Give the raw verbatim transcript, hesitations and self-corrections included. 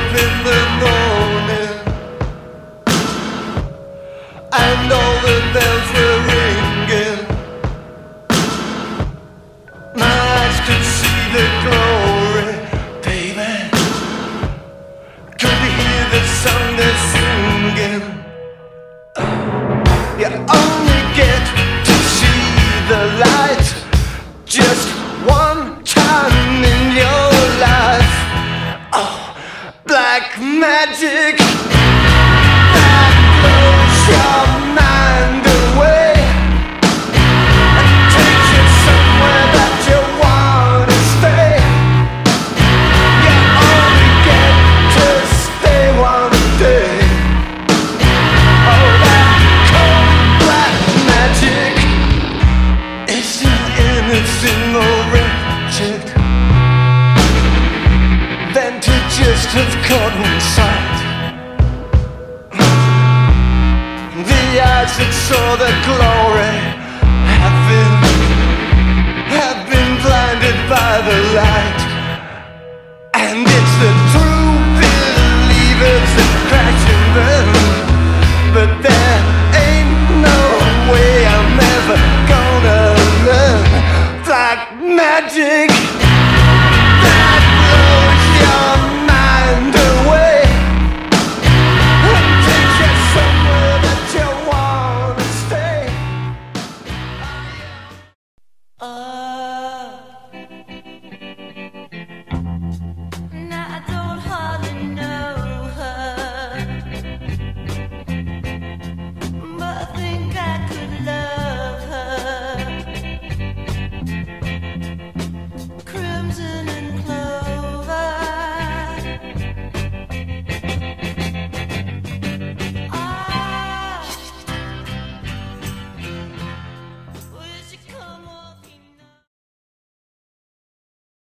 up in the morning, and all the bells were ringing. My eyes could see the glory, baby. Could hear the song they're singing. You only get to see the light just one time in your life. Oh, black magic that blows your mind away and takes you somewhere that you wanna stay. You only get to stay one day. Oh, that cold black magic isn't anything more wretched than to just have caught one sight. The eyes that saw the glory have been